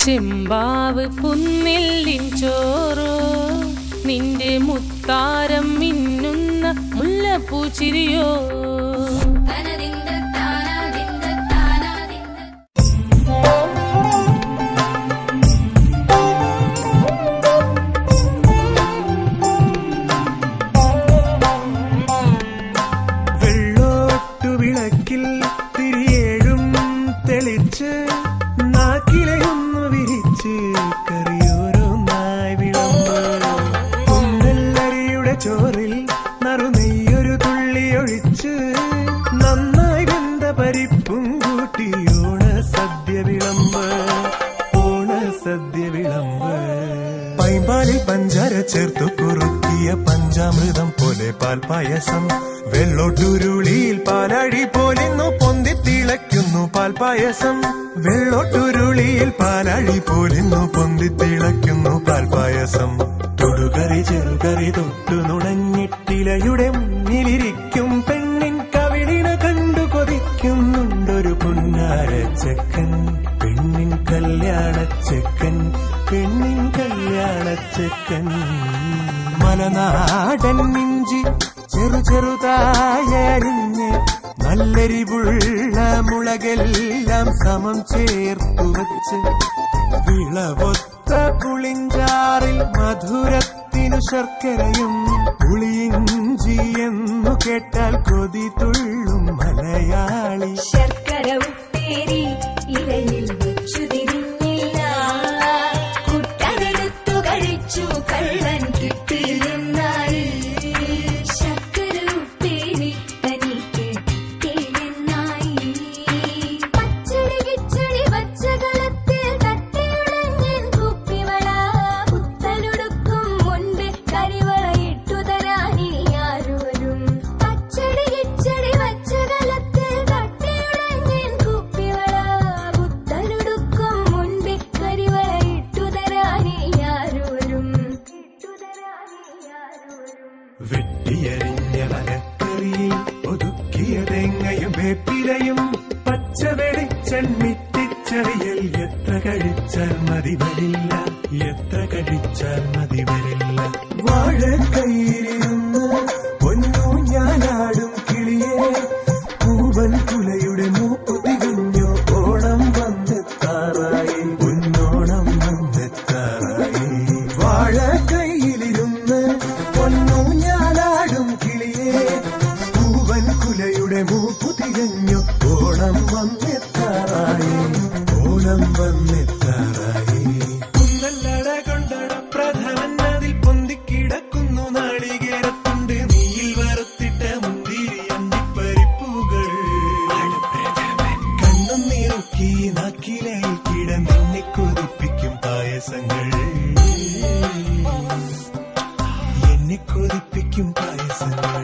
ചെമ്പാവ് പുന്നില്ലിൻ ചോറോ നിന്റെ മുത്താരം മിന്നുന്ന മുല്ലപ്പൂച്ചിരിയോ ചേർത്തു കുറുക്കിയ പഞ്ചാമൃതം പോലെ പാൽപായസം വെള്ളോട്ടുരുളിയിൽ പാലഴി പോലിന്നു പൊന്തി തിളയ്ക്കുന്നു പാൽപായസം വെള്ളോട്ടുരുളിയിൽ പാലഴി പോലിന്നു പൊന്തി തിളയ്ക്കുന്നു പാൽപായസം തൊടുകറി ചെറുകറി തൊട്ടു നുണഞ്ഞിട്ടിലയുടെ മുന്നിലിരിക്കും പെണ്ണിൻ കവിളിന കണ്ടു കൊതിക്കുന്നുണ്ടൊരു പുന്നാരച്ചക്കൻ പെണ്ണിൻ കല്യാണച്ചക്കൻ പെണ്ണിൻ കല്യാണച്ചക്കൻ മലനാടൻ ഇഞ്ചി ചെറു ചെറുതായരിഞ്ഞ് നല്ലരിവുള്ള മുളകെല്ലാം സമം ചേർത്തു വച്ച് വിളവൊത്ത പുളിഞ്ചാറിൽ മധുരത്തിനു ശർക്കരയും പുളിയിഞ്ചി എന്നു കേട്ടാൽ കൊതി തുള്ളും മലയാളി ശർക്കര ഉപ്പേരി ഇലയിൽ വെച്ചു തിരിഞ്ഞില്ല കുട്ടനെടുത്തു കഴിച്ചു കള്ളൻ കിട്ടില്ലെന്നായി ശർക്കര ഉപ്പേരി തനിക്ക് കിട്ടില്ലെന്നായി പച്ചടി കിച്ചടി പച്ചകളത്തിൽ തട്ടിയുടഞ്ഞൻ കുപ്പിവള പുത്തനുടുക്കും മുൻപ് കരിവള ഇട്ടു തരാനി ആരും പച്ചടി കിച്ചടി പച്ചകളത്തിൽ തട്ടിയുടഞ്ഞൻ കുപ്പിവള പുത്തനുടുക്കും മുൻപ് കരിവള ഇട്ടു തരാനി ആരും വെട്ടിയരിഞ്ഞ മലക്കറിയിൽ ഒതുക്കിയ തേങ്ങയും വേപ്പിലയും പച്ച വെളിച്ചെണ്ണിറ്റിച്ചറിയൽ എത്ര കഴിച്ചാൽ മതി വരില്ല എത്ര കഴിച്ചാൽ മതി വരില്ല വാഴക്കൈയിലിരുന്ന് പൊന്നു ഞാനാടും കിളിയെ പൂവൻ കുലയുടെ മൂപ്പു തികഞ്ഞു ഓണം വന്നെത്താറായി പൊന്നോണം വന്നെത്താറായി വാഴക്കൈയിലിരുന്ന് പൊന്നു ഞാനാടും കിളിയെ പൂവൻ കുലയുടെ മൂപ്പു തികഞ്ഞു ഓണം വന്നെത്താറായി ഓണം വന്നെത്താറായി കുന്നല്ലട കൊണ്ടട പ്രധാനൻ അതിൽ പൊന്തിക്കിടക്കുന്നു നാളികേരത്തുണ്ട് നെയ്യിൽ വറുത്തിട്ട മുന്തിരി അണ്ടിപ്പരിപ്പുകൾ കണ്ണും നീറുക്കി നാക്കിലയിൽ കിടന്നെന്നെ കൊതിപ്പിക്കും പായസങ്ങൾ എന്നെ കൊതിപ്പിക്കും പായസങ്ങൾ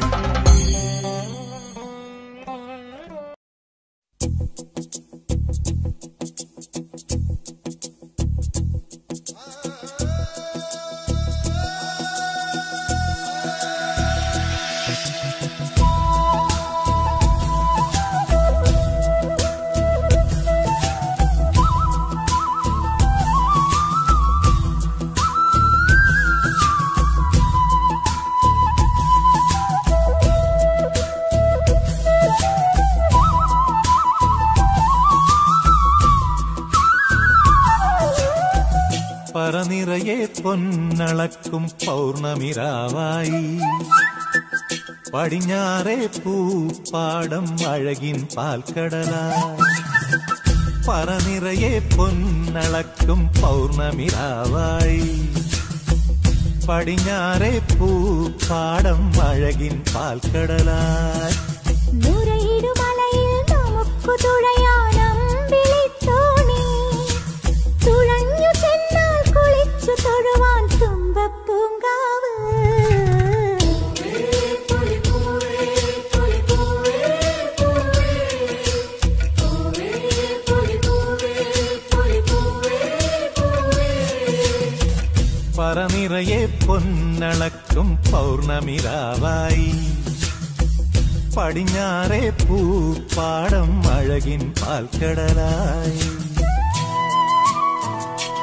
പറനിറയെ പൊന്നളക്കും പൗർണമിരാവായി പടിഞ്ഞാറേ പൂപ്പാടം അഴകിൻ പാൽക്കടലായി പറനിറയെ പൊന്നളക്കും പൗർണമിരാവായി പടിഞ്ഞാറേ പൂപ്പാടം അഴകിൻ പാൽക്കടലായി നുരയിടുമലയിൽ നമുക്കു തുഴയാനമ്പിളിത്തോണി തുഴഞ്ഞു ചെന്നാൽ കുളിച്ചു തൊഴുവാൻ തുമ്പപ്പൂങ്കാവ് പറനിറയെ പൊന്നളക്കും പൗർണമിരാവായി പടിഞ്ഞാറേ പൂപ്പാടം അഴകിൻ പാൽക്കടലായി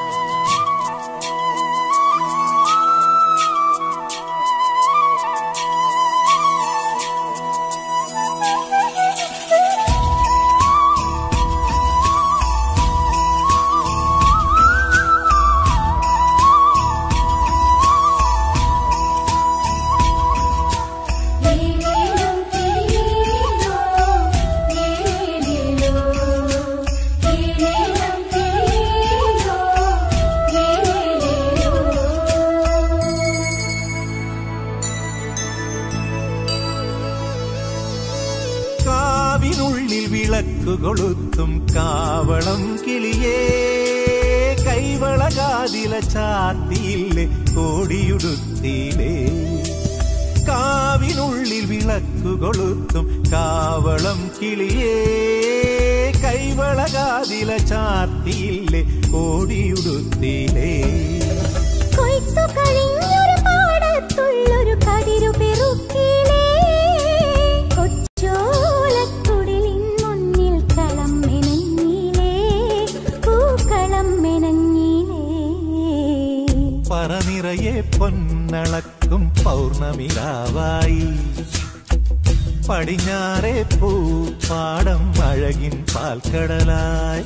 കൈവളകാതില ചാത്തിയില്ലേ കോടിയുടുത്തിയിലേ കാവിനുള്ളിൽ വിളക്കു കൊളുത്തും കാവളം കിളിയേ കൈവളകാതില ചാത്തിയില്ലേ കോടിയുടുത്തിയിലേ കൊയ്ത്തു കഴിഞ്ഞൊരു പാടത്തുള്ളൊരു കതിരു പെറുക്കിലേ കൊച്ചോലക്കുടിലിൻ മുന്നിൽ കളം മെനഞ്ഞിലേ പൂക്കളം മെനഞ്ഞിലേ പറനിറയെ പൊന്നളക്കും പൗർണമിരാവായി പടിഞ്ഞാറേ പൂപ്പാടം അഴകിൻ പാൽക്കടലായി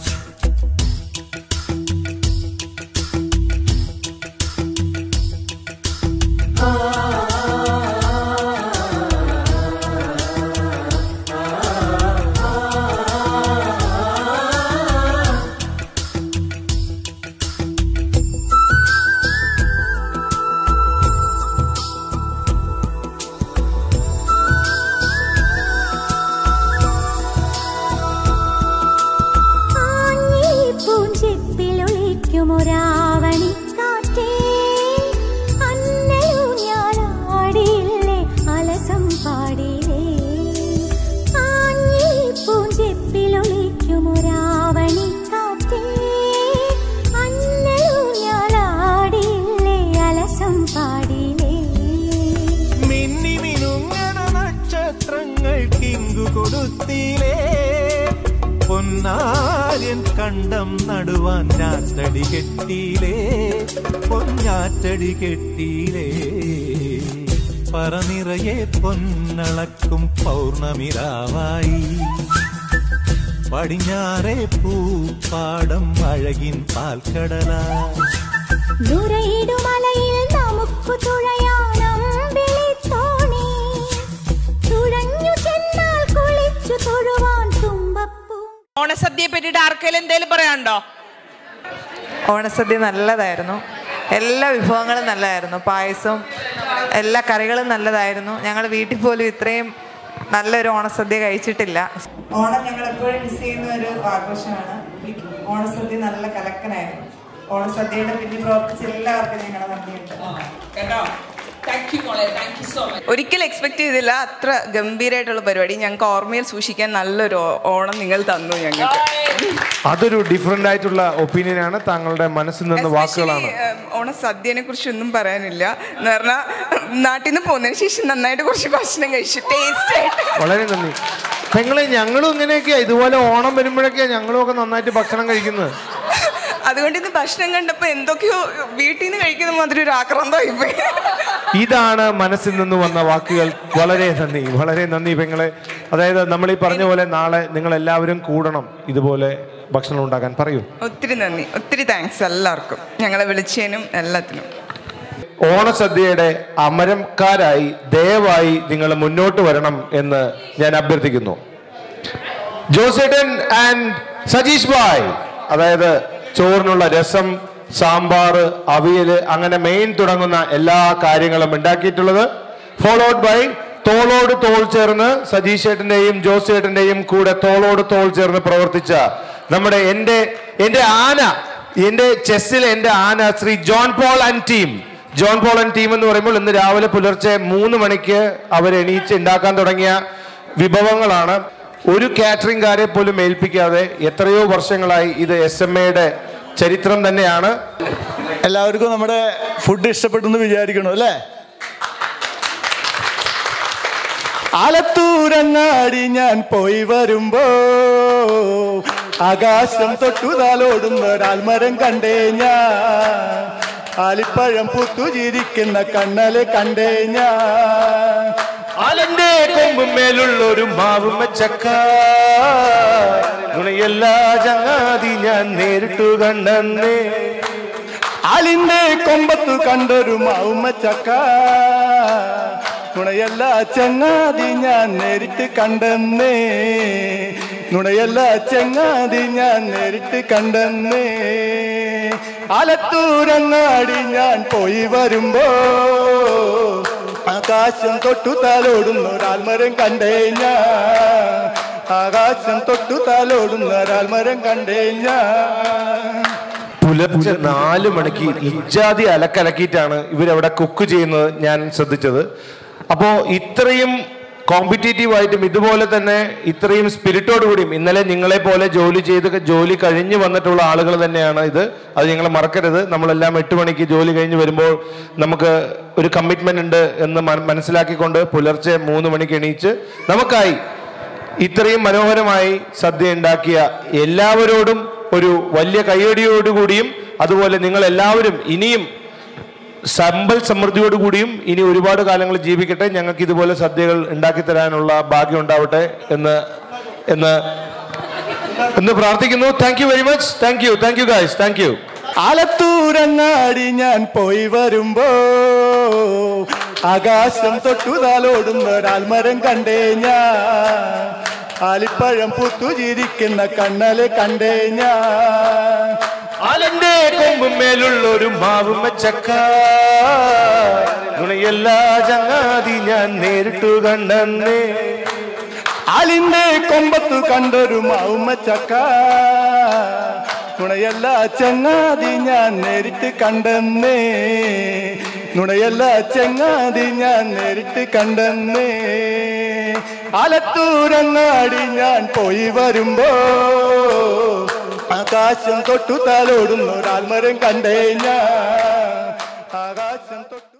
ഒരാവണിക്കാറ്റേ അന്നയും ഞാനാടിയില്ലേ അലസം പാടിയില്ലേ ആഞ്ഞി പൂഞ്ചെപ്പിലൊളിക്കും ഒരാവണിക്കാറ്റേ അന്നയും ഞാനാടിയില്ലേ അലസം പാടിയില്ലേ മിന്നി മിനുങ്ങണ നക്ഷത്രങ്ങൾ കിങ്കു കൊടുത്തിലേ പൊന്നാര്യൻ കണ്ടം നടുവാൻ ഞാറ്റടി കെട്ടിയിലേ പൊന്നാറ്റടി കെട്ടിയിലേ പറനിറയെ പൊന്നളക്കും പൗർണമിരാവായി പടിഞ്ഞാറേ പൂപ്പാടം അഴകിൻ പാൽക്കടലായി ദൂരയിടുമലയിൽ നമുക്ക് തുഴയാനമ്പിളി തോണി തുഴഞ്ഞു ചെന്നാൽ കുളിച്ചു തൊഴുവാൻ തുമ്പപ്പൂ ഓണസദ്യയെ പറ്റിയിട്ട് ആർക്കെങ്കിലും എന്തേലും പറയാനുണ്ടോ? ഓണസദ്യ നല്ലതായിരുന്നു. എല്ലാ വിഭവങ്ങളും നല്ലതായിരുന്നു. പായസവും എല്ലാ കറികളും നല്ലതായിരുന്നു. ഞങ്ങൾ വീട്ടിൽ പോലും ഇത്രയും നല്ലൊരു ഓണസദ്യ കഴിച്ചിട്ടില്ല. ഓണം ഞങ്ങൾ എപ്പോഴും മിസ് ചെയ്യുന്ന ഒരു ആഘോഷമാണ്. ഓണസദ്യ നല്ല കലക്കനായിരുന്നു. ഓണസദ്യയുടെ പിന്നിൽ പ്രവർത്തിച്ച എല്ലാവർക്കും ഞങ്ങളുടെ നന്ദിയുണ്ട്. ഒരിക്കലും എക്സ്പെക്ട് ചെയ്തില്ല അത്ര ഗംഭീരമായിട്ടുള്ള പരിപാടി. ഞങ്ങൾക്ക് ഓർമ്മയിൽ സൂക്ഷിക്കാൻ നല്ലൊരു ഓണം നിങ്ങൾ തന്നു ഞങ്ങൾക്ക്. അതൊരു ഡിഫറെന്റ് ആയിട്ടുള്ള ഒപ്പീനിയൻ ആണ്. താങ്കളുടെ മനസ്സിൽ നിന്ന് വാക്കുകളാണ്. ഓണസദ്യനെ കുറിച്ച് ഒന്നും പറയാനില്ല. എന്ന് പറഞ്ഞാൽ നാട്ടിൽ നിന്ന് പോകുന്നതിന് ശേഷം നന്നായിട്ട് കുറച്ച് ഭക്ഷണം കഴിച്ചു ടേസ്റ്റ് ആയിട്ട്. വളരെ നന്ദി പെങ്ങളെ. ഞങ്ങളും ഇങ്ങനെയൊക്കെയാ, ഇതുപോലെ ഓണം വരുമ്പോഴൊക്കെയാ ഞങ്ങളും ഒക്കെ നന്നായിട്ട് ഭക്ഷണം കഴിക്കുന്നത്. അതുകൊണ്ട് ഇന്ന് ഭക്ഷണം കണ്ടപ്പോ എന്തൊക്കെയോ വീട്ടിൽ നിന്ന് കഴിക്കുന്ന മാതിരി ഒരു ആക്രാന്തമായി പോയി. ഇതാണ് മനസ്സിൽ നിന്ന് വന്ന വാക്കുകൾ. വളരെ നന്ദി, വളരെ നന്ദി പെങ്ങളെ. അതായത് നമ്മൾ ഈ പറഞ്ഞ പോലെ നാളെ നിങ്ങൾ എല്ലാവരും കൂടണം ഇതുപോലെ ഭക്ഷണം ഉണ്ടാക്കാൻ. പറയൂ. ഒത്തിരി നന്ദി, ഒത്തിരി താങ്ക്സ് എല്ലാവർക്കും ഞങ്ങളെ വിളിച്ചതിനും എല്ലാത്തിനും. ഓണസദ്യയുടെ അമരക്കാരായി ദയവായി നിങ്ങൾ മുന്നോട്ട് വരണം എന്ന് ഞാൻ അഭ്യർത്ഥിക്കുന്നു. ജോസേട്ടൻ ആൻഡ് സജീഷ് ഭായ്, അതായത് ചോറിനുള്ള രസം, സാമ്പാർ, അവിയല്, അങ്ങനെ മെയിൻ തുടങ്ങുന്ന എല്ലാ കാര്യങ്ങളും ഉണ്ടാക്കിയിട്ടുള്ളത്. ഫോളോഡ് ബൈ തോളോട് തോൾ ചേർന്ന് സജീഷ് ചേട്ടന്റെയും ജോസ് ചേട്ടന്റെയും കൂടെ തോളോട് തോൾ ചേർന്ന് പ്രവർത്തിച്ച നമ്മുടെ എന്റെ ആന, എന്റെ ചെസ്സിലെ എന്റെ ആന Shri John Paul and team. John Paul and team എന്ന് പറയുമ്പോൾ ഇന്ന് രാവിലെ പുലർച്ചെ 3 മണിക്ക് അവർ എണീച്ച് ഉണ്ടാക്കാൻ തുടങ്ങിയ വിഭവങ്ങളാണ്. ഒരു കാറ്ററിംഗുകാരെ പോലും ഏൽപ്പിക്കാതെ എത്രയോ വർഷങ്ങളായി ഇത് SMAയുടെ ചരിത്രം തന്നെയാണ്. എല്ലാവർക്കും നമ്മുടെ ഫുഡ് ഇഷ്ടപ്പെട്ടെന്ന് വിചാരിക്കണം അല്ലേ? ആലത്തൂരങ്ങാടി ഞാൻ പോയി വരുമ്പോ ആകാശം തൊട്ടുതാലോടുന്ന ഒരാൽമരം കണ്ടേ ഞാൻ. ആലിപ്പഴം പുത്തുചിരിക്കുന്ന കണ്ണല് കണ്ടേ ഞാൻ. ആലന്റെ കൊമ്പുമേലുള്ളൊരു മാവും ചക്ക ഗുണയെല്ലാ ചങ്ങാതി ഞാൻ നേരിട്ടു കണ്ടെന്നേ. ആലിന്റെ കൊമ്പത്തു കണ്ടൊരു മാവുമ്മ ചക്ക നുണയല്ല ചങ്ങാതി ഞാൻ നേരിട്ട് കണ്ടെന്നേ. നുണയല്ല ചങ്ങാതി ഞാൻ നേരിട്ട് കണ്ടെന്നേ. ആലത്തൂരങ്ങാടി ഞാൻ പോയി വരുമ്പോ ആകാശം തൊട്ടു താലോടുന്ന ഒരാൽമരം കണ്ടേ ഞാൻ. ആകാശം തൊട്ടു താലോടുന്ന ഒരാൽമരം കണ്ടേ ഞാൻ. പുലർച്ചെ 4 മണിക്ക് ഇജാതി അലക്കലക്കിയിട്ടാണ് ഇവരവിടെ കുക്ക് ചെയ്യുന്നത് ഞാൻ ശ്രദ്ധിച്ചത്. അപ്പോൾ ഇത്രയും കോമ്പറ്റീറ്റീവായിട്ടും ഇതുപോലെ തന്നെ ഇത്രയും സ്പിരിറ്റോട് കൂടിയും ഇന്നലെ നിങ്ങളെ പോലെ ജോലി കഴിഞ്ഞ് വന്നിട്ടുള്ള ആളുകൾ തന്നെയാണ് ഇത്. അത് നിങ്ങൾ മറക്കരുത്. നമ്മളെല്ലാം 8 മണിക്ക് ജോലി കഴിഞ്ഞ് വരുമ്പോൾ നമുക്ക് ഒരു കമ്മിറ്റ്മെന്റ് ഉണ്ട് എന്ന് മനസ്സിലാക്കിക്കൊണ്ട് പുലർച്ചെ 3 മണിക്ക് എണീച്ച് നമുക്കായി ഇത്രയും മനോഹരമായി സദ്യ ഉണ്ടാക്കിയ എല്ലാവരോടും ഒരു വലിയ കയ്യടിയോടുകൂടിയും അതുപോലെ നിങ്ങൾ എല്ലാവരും ഇനിയും സമ്പൽ സമൃദ്ധിയോടുകൂടിയും ഇനി ഒരുപാട് കാലങ്ങൾ ജീവിക്കട്ടെ, ഞങ്ങൾക്ക് ഇതുപോലെ സദ്യകൾ ഉണ്ടാക്കി തരാനുള്ള ഭാഗ്യം ഉണ്ടാവട്ടെ എന്ന് പ്രാർത്ഥിക്കുന്നു. Thank you very much. Thank you guys. Thank you. ആലത്തൂരങ്ങാടി ഞാൻ പോയി വരുമ്പോ ആകാശം തൊട്ടുതാലോടുന്ന ഒരാൽമരം കണ്ടേ ഞാൻ. ആലിപ്പഴം പുത്തുചിരിക്കുന്ന കണ്ണലെ കണ്ടേ ഞാൻ. ആലന്റെ കൊമ്പുമേലുള്ള ഒരു മാവും ചക്ക ഗുണയെല്ലാ ചങ്ങാതി ഞാൻ നേരിട്ടു കണ്ടെന്നേ. ആലിന്റെ കൊമ്പത്തു കണ്ടൊരു മാവുമ്മ ചക്ക നുണയല്ല ചങ്ങാതി ഞാൻ നേരിട്ട് കണ്ടെന്നേ. നുണയല്ല ചങ്ങാതി ഞാൻ നേരിട്ട് കണ്ടെന്നേ. ആലത്തൂരങ്ങാടി ഞാൻ പോയി വരുമ്പോ ആകാശം തൊട്ടു താലോടുന്ന ഒരാൽമരം കണ്ടേ ഞാൻ. ആകാശം തൊട്ടു